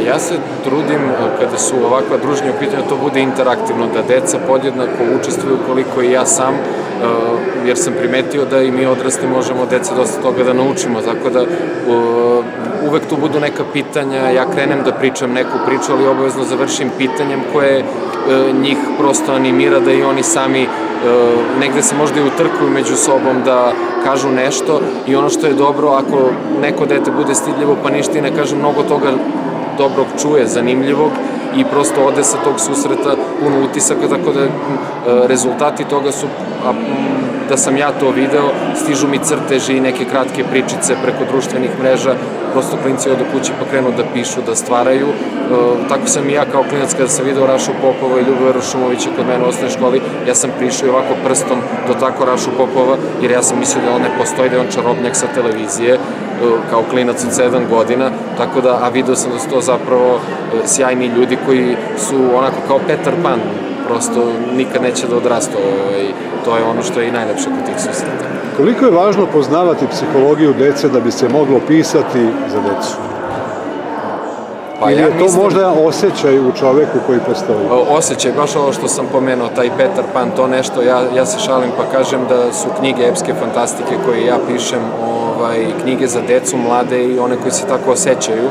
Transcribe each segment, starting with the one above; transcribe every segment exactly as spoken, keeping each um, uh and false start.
Ja se trudim, kada su ovakva druženja u pitanju, to bude interaktivno, da deca podjednako učestvuju koliko i ja sam, jer sam primetio da i mi odrasli možemo od dece dosta toga da naučimo, tako da uvek tu budu neka pitanja, ja krenem da pričam neku priču, ali obavezno završim pitanjem koje njih prosto animira da i oni sami negde se možda i utrkuju među sobom da kažu nešto, i ono što je dobro, ako neko dete bude stidljivo pa ništa i ne kaže, mnogo toga dobrog čuje, zanimljivog, i prosto ode sa tog susreta puno utisaka, tako da rezultati toga su, da sam ja to video, stižu mi crteži i neke kratke pričice preko društvenih mreža, prosto klinci odu kući pa krenu da pišu, da stvaraju. Tako sam i ja kao klinac kada sam video Rašu Popova i Ljuboja Rušumovića kod mene u osnovnoj školi, ja sam prišao i ovako prstom do tako Rašu Popova, jer ja sam mislio da on ne postoji, da je on čarobnjak sa televizije, kao klinac od sedam godina, tako da, a video sam da su to zapravo sjajni ljudi koji su onako kao Petar Pan, prosto nikad neće da odrastu, to je ono što je i najlepše kod tih susreta. Koliko je važno poznavati psihologiju dece da bi se moglo pisati za decu? Ili je to možda osjećaj u čoveku koji postoji? Osjećaj, baš ovo što sam pomenuo, taj Petar Pan, to nešto, ja se šalim pa kažem da su knjige epske fantastike koje ja pišem, knjige za decu, mlade i one koji se tako osjećaju,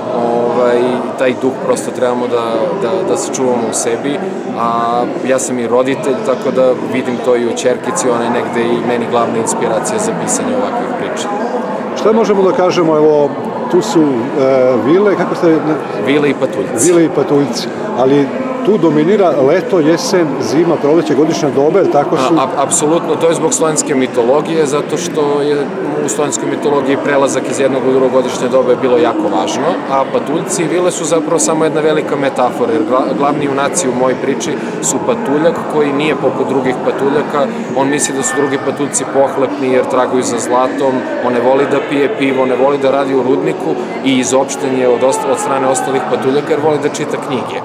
taj duh prosto trebamo da se čuvamo u sebi, a ja sam i roditelj, tako da vidim to i u ćerkici, ona je negde i meni glavna inspiracija za pisanje ovakvih priča. Šta možemo da kažemo, evo, tu su vile, kako ste... Vile i patuljci. Vile i patuljci, ali tu dominira leto, jesen, zima, proleće, godišnja doba, jer tako su... Apsolutno, to je zbog slovenske mitologije, zato što je u slovenskoj mitologiji prelazak iz jednog u drugog godišnje doba je bilo jako važno, a patuljci i vile su zapravo samo jedna velika metafora, jer glavni junaci u mojoj priči su patuljak koji nije poput drugih patuljaka, on misli da su drugi patuljci pohlepni jer traguju za zlatom, on ne voli da pije pivo, ne voli da radi u rudniku i izopšten je od strane ostalih patuljaka jer voli da čita knjige.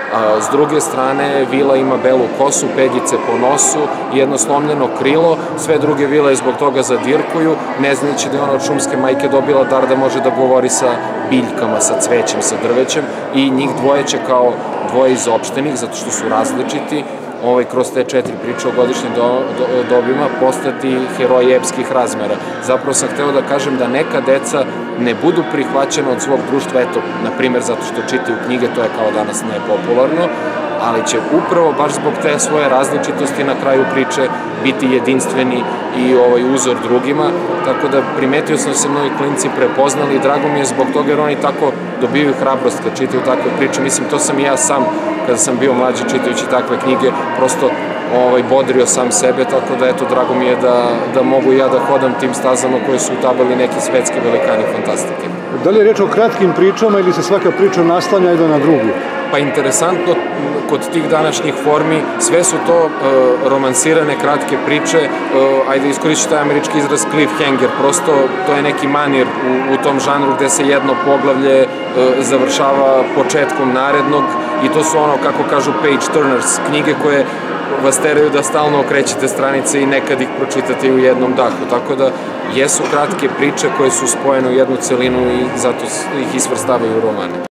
S druge strane, vila ima belu kosu, peljice po nosu i jedno slomljeno krilo, sve druge vile zbog toga zadirkuju, ne znajući da je ona od šumske majke dobila dar da može da govori sa biljkama, sa cvećem, sa drvećem, i njih dvoje će kao dvoje izopštenih, zato što su različiti, kroz te četiri priče o godišnjim dobima postati heroji epskih razmera. Zapravo sam hteo da kažem da neka deca ne budu prihvaćena od svog društva, eto, na primer, zato što čitaju knjige, to je kao danas nepopularno, ali će upravo baš zbog te svoje različitosti na kraju priče biti jedinstveni i uzor drugima, tako da primetio sam da se mnogi klinci prepoznali i drago mi je zbog toga jer oni tako dobijaju hrabrost kad čitaju takve priče. Mislim, to sam i ja sam, kada sam bio mlađi čitajući takve knjige, prosto bodrio sam sebe, tako da eto, drago mi je da mogu i ja da hodam tim stazama koje su utabali neki svetski velikani fantastike. Da li je reč o kratkim pričama ili se svaka priča naslanja jedno na drugu? Pa interesantno, kod tih današnjih formi, sve su to romansirane kratke priče, ajde iskorišću taj američki izraz cliffhanger, prosto to je neki manir u tom žanru gde se jedno poglavlje završava početkom narednog i to su ono, kako kažu, page turners, knjige koje vas teraju da stalno okrećete stranice i nekad ih pročitate u jednom dahu, tako da jesu kratke priče koje su spojene u jednu celinu i zato ih isvrstavaju u romane.